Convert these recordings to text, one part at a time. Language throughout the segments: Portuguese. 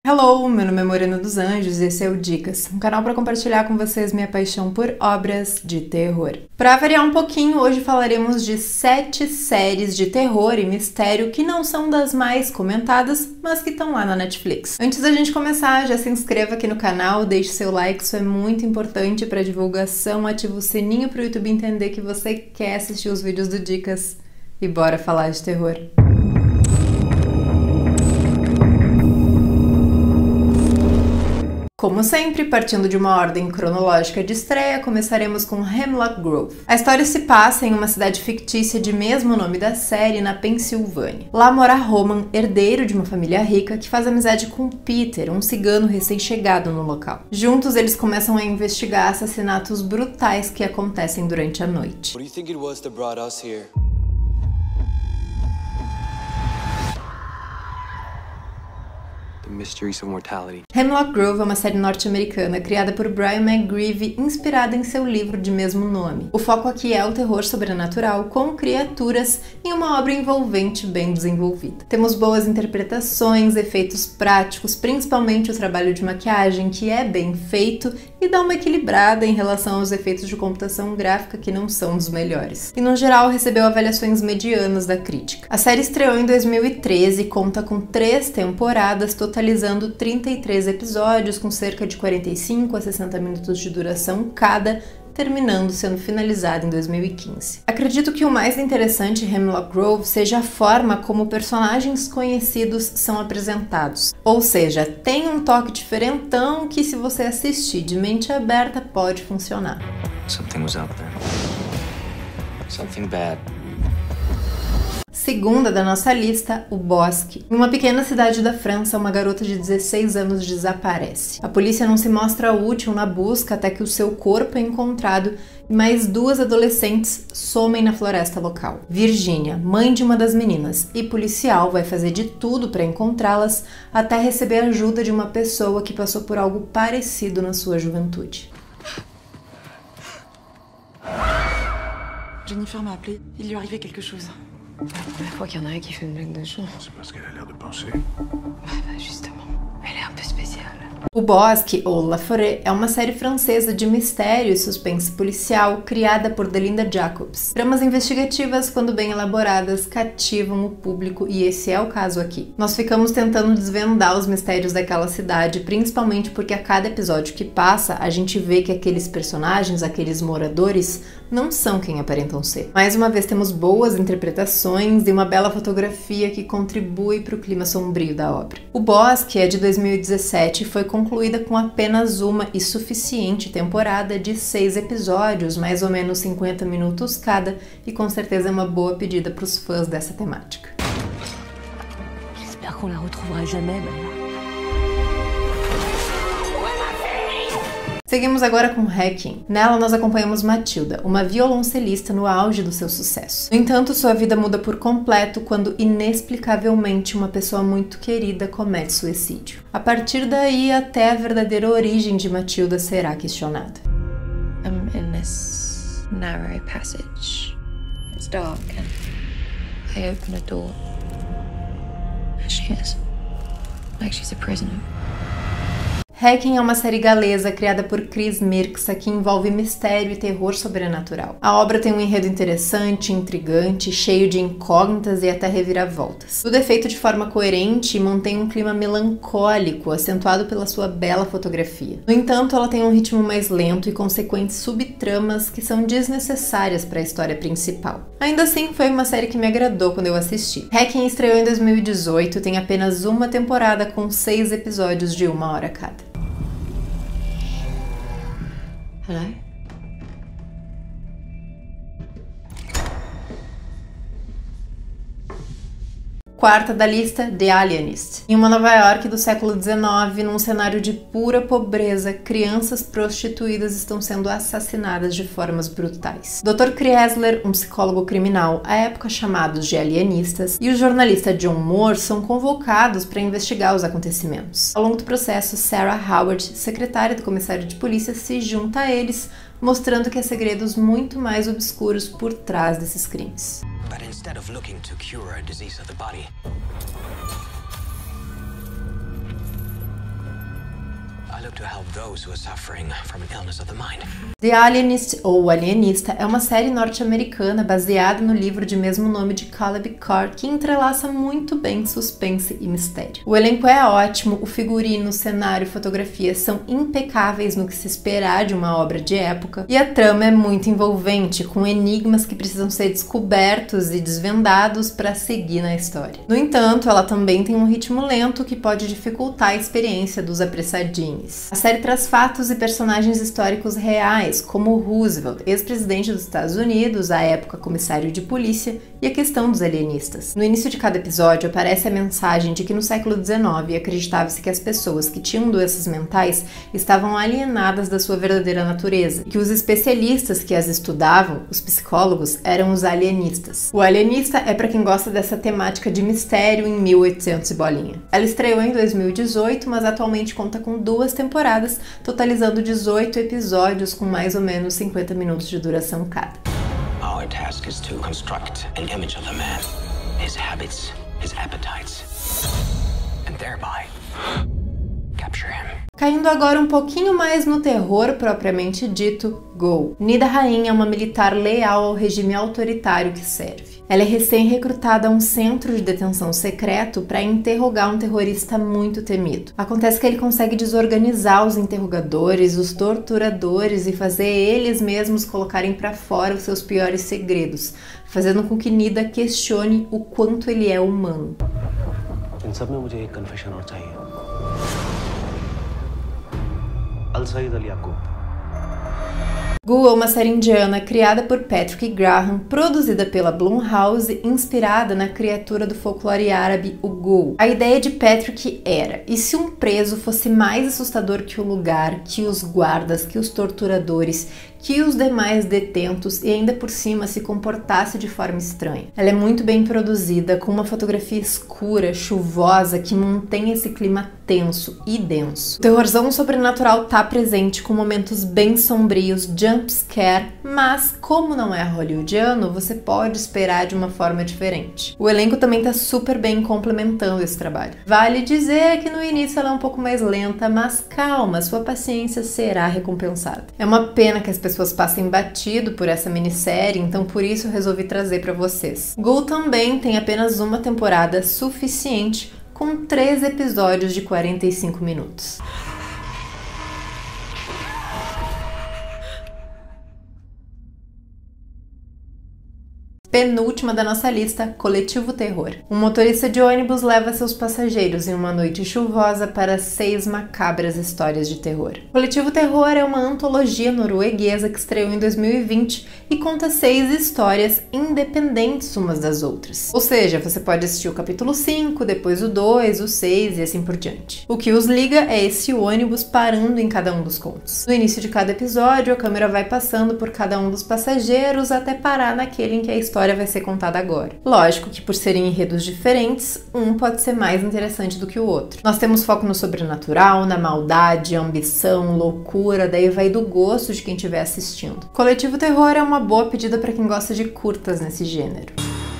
Hello, meu nome é Morena dos Anjos e esse é o Dicas, um canal para compartilhar com vocês minha paixão por obras de terror. Para variar um pouquinho, hoje falaremos de 7 séries de terror e mistério que não são das mais comentadas, mas que estão lá na Netflix. Antes da gente começar, já se inscreva aqui no canal, deixe seu like, isso é muito importante para divulgação, ativa o sininho para o YouTube entender que você quer assistir os vídeos do Dicas e bora falar de terror. Como sempre, partindo de uma ordem cronológica de estreia, começaremos com Hemlock Grove. A história se passa em uma cidade fictícia de mesmo nome da série, na Pensilvânia. Lá mora Roman, herdeiro de uma família rica, que faz amizade com Peter, um cigano recém-chegado no local. Juntos, eles começam a investigar assassinatos brutais que acontecem durante a noite. Hemlock Grove é uma série norte-americana criada por Brian McGreevy, inspirada em seu livro de mesmo nome. O foco aqui é o terror sobrenatural com criaturas em uma obra envolvente bem desenvolvida. Temos boas interpretações, efeitos práticos, principalmente o trabalho de maquiagem, que é bem feito e dá uma equilibrada em relação aos efeitos de computação gráfica, que não são dos melhores. E no geral recebeu avaliações medianas da crítica. A série estreou em 2013 e conta com 3 temporadas, totalizando 33 episódios, com cerca de 45 a 60 minutos de duração cada, terminando sendo finalizada em 2015. Acredito que o mais interessante em Hemlock Grove seja a forma como personagens conhecidos são apresentados. Ou seja, tem um toque diferentão que, se você assistir de mente aberta, pode funcionar. Something was out there. Something bad. Segunda da nossa lista, O Bosque. Em uma pequena cidade da França, uma garota de 16 anos desaparece. A polícia não se mostra útil na busca até que o seu corpo é encontrado e mais 2 adolescentes somem na floresta local. Virginia, mãe de uma das meninas e policial, vai fazer de tudo para encontrá-las até receber a ajuda de uma pessoa que passou por algo parecido na sua juventude. Jennifer m'a appelé. Il lui arrivait quelque chose. C'est la première fois qu'il y en a un qui fait une blague de genre. C'est parce qu'elle a l'air de penser. Bah justement, elle est un peu spéciale. O Bosque, ou La Forêt, é uma série francesa de mistério e suspense policial criada por Delinda Jacobs. Tramas investigativas, quando bem elaboradas, cativam o público e esse é o caso aqui. Nós ficamos tentando desvendar os mistérios daquela cidade, principalmente porque a cada episódio que passa, a gente vê que aqueles personagens, aqueles moradores, não são quem aparentam ser. Mais uma vez temos boas interpretações e uma bela fotografia que contribui para o clima sombrio da obra. O Bosque é de 2017 e foi concluída com apenas uma e suficiente temporada de 6 episódios, mais ou menos 50 minutos cada, e com certeza é uma boa pedida para os fãs dessa temática. J'espère qu'on la retrouvera jamais, Maya. Seguimos agora com Hacking. Nela nós acompanhamos Matilda, uma violoncelista no auge do seu sucesso. No entanto, sua vida muda por completo quando inexplicavelmente uma pessoa muito querida comete suicídio. A partir daí, até a verdadeira origem de Matilda será questionada. I'm in this narrow passage. It's dark and I open a door. There she is. Like she's a prisoner. Hacking é uma série galesa criada por Chris Mirksa que envolve mistério e terror sobrenatural. A obra tem um enredo interessante, intrigante, cheio de incógnitas e até reviravoltas. Tudo é feito de forma coerente e mantém um clima melancólico, acentuado pela sua bela fotografia. No entanto, ela tem um ritmo mais lento e consequentes subtramas que são desnecessárias para a história principal. Ainda assim, foi uma série que me agradou quando eu assisti. Hacking estreou em 2018, tem apenas uma temporada com 6 episódios de 1 hora cada. Hello? Quarta da lista, The Alienist. Em uma Nova York do século XIX, num cenário de pura pobreza, crianças prostituídas estão sendo assassinadas de formas brutais. Dr. Kressler, um psicólogo criminal, à época chamados de alienistas, e o jornalista John Moore são convocados para investigar os acontecimentos. Ao longo do processo, Sarah Howard, secretária do comissário de polícia, se junta a eles, mostrando que há segredos muito mais obscuros por trás desses crimes. But instead of looking to cure a disease of the body, look to help those who are suffering from an illness of the mind. The Alienist, ou O Alienista, é uma série norte-americana baseada no livro de mesmo nome de Caleb Carr, que entrelaça muito bem suspense e mistério. O elenco é ótimo, o figurino, cenário e fotografia são impecáveis no que se esperar de uma obra de época, e a trama é muito envolvente, com enigmas que precisam ser descobertos e desvendados para seguir na história. No entanto, ela também tem um ritmo lento que pode dificultar a experiência dos apressadinhos. A série traz fatos e personagens históricos reais, como Roosevelt, ex-presidente dos Estados Unidos, à época comissário de polícia, e a questão dos alienistas. No início de cada episódio aparece a mensagem de que no século XIX acreditava-se que as pessoas que tinham doenças mentais estavam alienadas da sua verdadeira natureza, e que os especialistas que as estudavam, os psicólogos, eram os alienistas. O Alienista é para quem gosta dessa temática de mistério em 1800 e bolinha. Ela estreou em 2018, mas atualmente conta com 2 temporadas, totalizando 18 episódios com mais ou menos 50 minutos de duração cada. Our task is to construct an image of the man, his habits, his appetites, and thereby capture him. Caindo agora um pouquinho mais no terror propriamente dito, Go. Nida Rain é uma militar leal ao regime autoritário que serve. Ela é recém-recrutada a um centro de detenção secreto para interrogar um terrorista muito temido. Acontece que ele consegue desorganizar os interrogadores, os torturadores e fazer eles mesmos colocarem para fora os seus piores segredos, fazendo com que Nida questione o quanto ele é humano. इन सब में मुझे एक कन्फेशन और चाहिए। अल-सईद अली याकूब। Go é uma série indiana criada por Patrick Graham, produzida pela Blumhouse, inspirada na criatura do folclore árabe, o Ghoul. A ideia de Patrick era: e se um preso fosse mais assustador que o lugar, que os guardas, que os torturadores, que os demais detentos e ainda por cima se comportasse de forma estranha? Ela é muito bem produzida, com uma fotografia escura, chuvosa, que mantém esse clima tenso e denso. O terrorzão sobrenatural tá presente, com momentos bem sombrios, jumpscare, mas como não é hollywoodiano, você pode esperar de uma forma diferente. O elenco também tá super bem complementando esse trabalho. Vale dizer que no início ela é um pouco mais lenta, mas calma, sua paciência será recompensada. É uma pena que as pessoas passem batido por essa minissérie, então por isso eu resolvi trazer para vocês. Go também tem apenas uma temporada suficiente, com 3 episódios de 45 minutos. Penúltima da nossa lista, Coletivo Terror. Um motorista de ônibus leva seus passageiros em uma noite chuvosa para 6 macabras histórias de terror. Coletivo Terror é uma antologia norueguesa que estreou em 2020 e conta 6 histórias independentes umas das outras. Ou seja, você pode assistir o capítulo 5, depois o 2, o 6 e assim por diante. O que os liga é esse ônibus parando em cada um dos contos. No início de cada episódio, a câmera vai passando por cada um dos passageiros até parar naquele em que a história vai ser contada agora. Lógico que por serem enredos diferentes, um pode ser mais interessante do que o outro. Nós temos foco no sobrenatural, na maldade, ambição, loucura, daí vai do gosto de quem estiver assistindo. Coletivo Terror é uma boa pedida para quem gosta de curtas nesse gênero.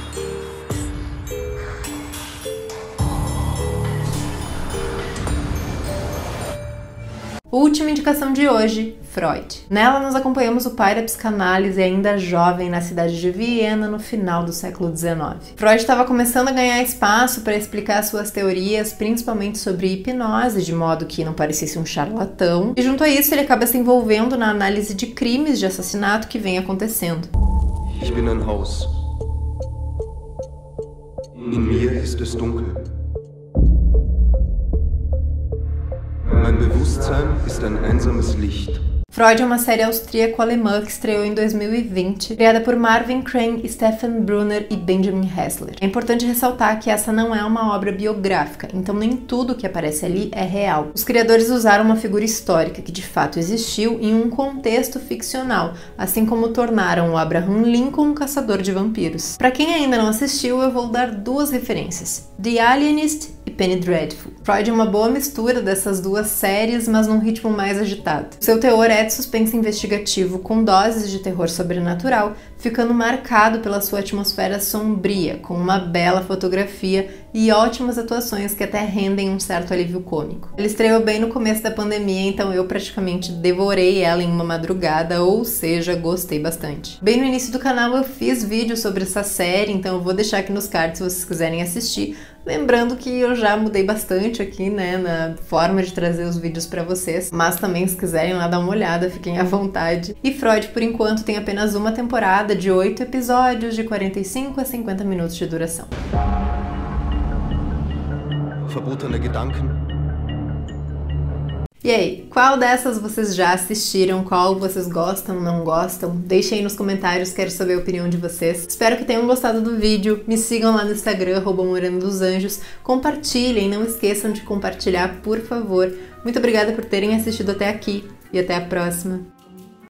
Última indicação de hoje, Freud. Nela nós acompanhamos o pai da psicanálise ainda jovem na cidade de Viena no final do século XIX. Freud estava começando a ganhar espaço para explicar suas teorias, principalmente sobre hipnose, de modo que não parecesse um charlatão, e junto a isso ele acaba se envolvendo na análise de crimes de assassinato que vem acontecendo. Ich bin ein Haus. In mir ist es dunkel. Mein Bewusstsein ist ein einsames Licht. Freud é uma série austríaco-alemã que estreou em 2020, criada por Marvin Crane, Stefan Brunner e Benjamin Hessler. É importante ressaltar que essa não é uma obra biográfica, então nem tudo que aparece ali é real. Os criadores usaram uma figura histórica que de fato existiu em um contexto ficcional, assim como tornaram o Abraham Lincoln um caçador de vampiros. Para quem ainda não assistiu, eu vou dar 2 referências: The Alienist e Penny Dreadful. Freud é uma boa mistura dessas 2 séries, mas num ritmo mais agitado. Seu teor é de suspense investigativo com doses de terror sobrenatural, ficando marcado pela sua atmosfera sombria, com uma bela fotografia e ótimas atuações que até rendem um certo alívio cômico. Ele estreou bem no começo da pandemia, então eu praticamente devorei ela em uma madrugada, ou seja, gostei bastante. Bem no início do canal eu fiz vídeo sobre essa série, então eu vou deixar aqui nos cards se vocês quiserem assistir. Lembrando que eu já mudei bastante aqui, né, na forma de trazer os vídeos pra vocês, mas também se quiserem lá dar uma olhada, fiquem à vontade. E Freud, por enquanto, tem apenas uma temporada de 8 episódios de 45 a 50 minutos de duração. Verbotene Gedanken. E aí, qual dessas vocês já assistiram? Qual vocês gostam, não gostam? Deixem aí nos comentários, quero saber a opinião de vocês. Espero que tenham gostado do vídeo, me sigam lá no Instagram, @morenodosanjos, compartilhem, não esqueçam de compartilhar, por favor. Muito obrigada por terem assistido até aqui e até a próxima.